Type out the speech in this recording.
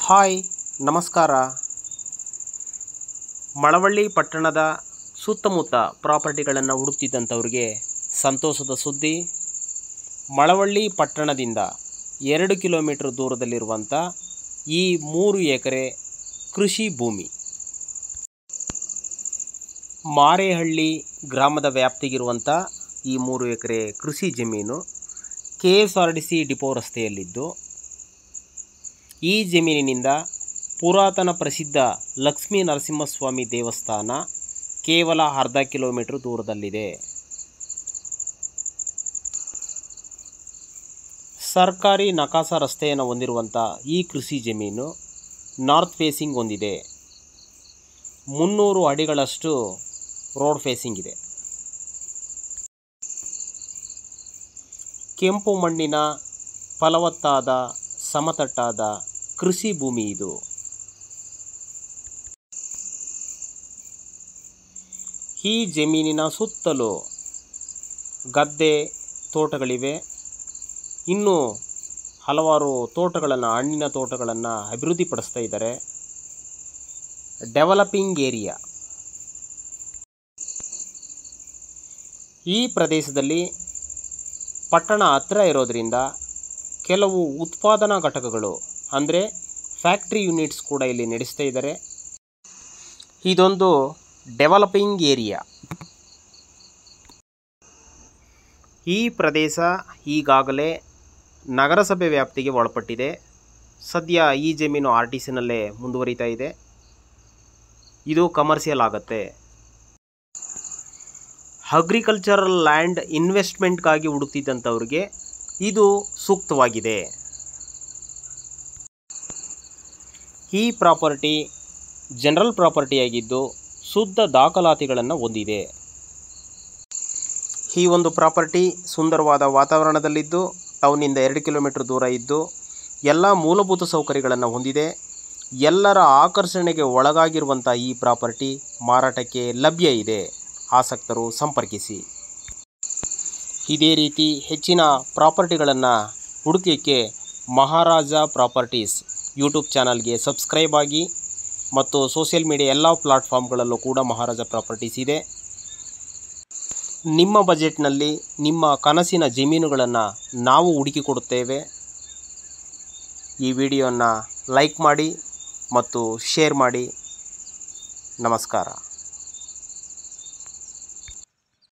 Hi ನಮಸ್ಕಾರ. ಮಳವಳ್ಳಿ ಪಟ್ಟಣದ ಸುತ್ತಮುತ್ತ ಪ್ರಾಪರ್ಟಿಗಳನ್ನು ಹುಡುಕ್ತಿದ್ದಂಥವ್ರಿಗೆ ಸಂತೋಷದ ಸುದ್ದಿ. ಮಳವಳ್ಳಿ ಪಟ್ಟಣದಿಂದ 2 ಕಿಲೋಮೀಟರ್ ದೂರದಲ್ಲಿರುವಂಥ ಈ 3 ಎಕರೆ ಕೃಷಿ ಭೂಮಿ ಮಾರೇಹಳ್ಳಿ ಗ್ರಾಮದ ವ್ಯಾಪ್ತಿಗಿರುವಂಥ ಈ 3 ಎಕರೆ ಕೃಷಿ ಜಮೀನು KSRTC ಡಿಪೋ ರಸ್ತೆಯಲ್ಲಿದ್ದು, ಈ ಜಮೀನಿನಿಂದ ಪುರಾತನ ಪ್ರಸಿದ್ಧ ಲಕ್ಷ್ಮೀ ನರಸಿಂಹಸ್ವಾಮಿ ದೇವಸ್ಥಾನ ಕೇವಲ ಅರ್ಧ ಕಿಲೋಮೀಟರ್ ದೂರದಲ್ಲಿದೆ. ಸರ್ಕಾರಿ ನಕಾಸ ರಸ್ತೆಯನ್ನು ಹೊಂದಿರುವಂಥ ಈ ಕೃಷಿ ಜಮೀನು ನಾರ್ತ್ ಫೇಸಿಂಗ್ ಹೊಂದಿದೆ. 300 ಅಡಿಗಳಷ್ಟು ರೋಡ್ ಫೇಸಿಂಗ್ ಇದೆ. ಕೆಂಪು ಮಣ್ಣಿನ ಫಲವತ್ತಾದ ಸಮತಟ್ಟಾದ ಕೃಷಿ ಭೂಮಿ ಇದು. ಈ ಜಮೀನಿನ ಸುತ್ತಲೂ ಗದ್ದೆ ತೋಟಗಳಿವೆ. ಇನ್ನೂ ಹಲವಾರು ತೋಟಗಳನ್ನು, ಹಣ್ಣಿನ ತೋಟಗಳನ್ನು ಅಭಿವೃದ್ಧಿಪಡಿಸ್ತಾ ಇದ್ದಾರೆ. Developing area. ಈ ಪ್ರದೇಶದಲ್ಲಿ ಪಟ್ಟಣ ಹತ್ತಿರ ಇರೋದರಿಂದ ಕೆಲವು ಉತ್ಪಾದನಾ ಘಟಕಗಳು ಅಂದರೆ ಫ್ಯಾಕ್ಟ್ರಿ ಯೂನಿಟ್ಸ್ ಕೂಡ ಇಲ್ಲಿ ನಡೆಸ್ತಾ ಇದ್ದಾರೆ. ಇದೊಂದು ಡೆವಲಪಿಂಗ್ ಏರಿಯಾ. ಈ ಪ್ರದೇಶ ಈಗಾಗಲೇ ನಗರಸಭೆ ವ್ಯಾಪ್ತಿಗೆ ಒಳಪಟ್ಟಿದೆ. ಸದ್ಯ ಈ ಜಮೀನು RTCನಲ್ಲೇ ಮುಂದುವರಿತಾ ಇದೆ. ಇದು ಕಮರ್ಷಿಯಲ್ ಆಗುತ್ತೆ. ಅಗ್ರಿಕಲ್ಚರಲ್ ಲ್ಯಾಂಡ್ ಇನ್ವೆಸ್ಟ್ಮೆಂಟ್ಗಾಗಿ ಹುಡುಕ್ತಿದ್ದಂಥವ್ರಿಗೆ ಇದು ಸೂಕ್ತವಾಗಿದೆ. ಈ ಪ್ರಾಪರ್ಟಿ ಜನರಲ್ ಪ್ರಾಪರ್ಟಿಯಾಗಿದ್ದು ಶುದ್ಧ ದಾಖಲಾತಿಗಳನ್ನು ಹೊಂದಿದೆ. ಈ ಒಂದು ಪ್ರಾಪರ್ಟಿ ಸುಂದರವಾದ ವಾತಾವರಣದಲ್ಲಿದ್ದು, ಟೌನಿಂದ 2 ಕಿಲೋಮೀಟರ್ ದೂರ ಇದ್ದು, ಎಲ್ಲ ಮೂಲಭೂತ ಸೌಕರ್ಯಗಳನ್ನು ಹೊಂದಿದೆ. ಎಲ್ಲರ ಆಕರ್ಷಣೆಗೆ ಒಳಗಾಗಿರುವಂಥ ಈ ಪ್ರಾಪರ್ಟಿ ಮಾರಾಟಕ್ಕೆ ಲಭ್ಯ ಇದೆ. ಆಸಕ್ತರು ಸಂಪರ್ಕಿಸಿ. ಇದೇ ರೀತಿ ಹೆಚ್ಚಿನ ಪ್ರಾಪರ್ಟಿಗಳನ್ನು ಹುಡುಕಲಿಕ್ಕೆ ಮಹಾರಾಜ ಪ್ರಾಪರ್ಟೀಸ್ ಯೂಟ್ಯೂಬ್ ಚಾನಲ್ಗೆ ಸಬ್ಸ್ಕ್ರೈಬ್ ಆಗಿ ಮತ್ತು ಸೋಷಿಯಲ್ ಮೀಡಿಯಾ ಎಲ್ಲ ಪ್ಲಾಟ್ಫಾರ್ಮ್ಗಳಲ್ಲೂ ಕೂಡ ಮಹಾರಾಜ ಪ್ರಾಪರ್ಟೀಸ್ ಇದೆ. ನಿಮ್ಮ ಬಜೆಟ್ನಲ್ಲಿ ನಿಮ್ಮ ಕನಸಿನ ಜಮೀನುಗಳನ್ನು ನಾವು ಹುಡುಕಿಕೊಡುತ್ತೇವೆ. ಈ ವಿಡಿಯೋನ ಲೈಕ್ ಮಾಡಿ ಮತ್ತು ಶೇರ್ ಮಾಡಿ. ನಮಸ್ಕಾರ.